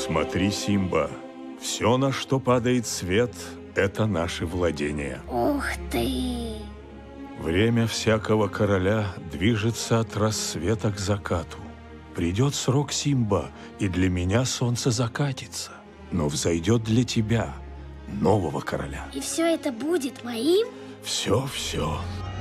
Смотри, Симба, все, на что падает свет, это наши владения. Ух ты! Время всякого короля движется от рассвета к закату. Придет срок, Симба, и для меня солнце закатится, но взойдет для тебя, нового короля. И все это будет моим? Все.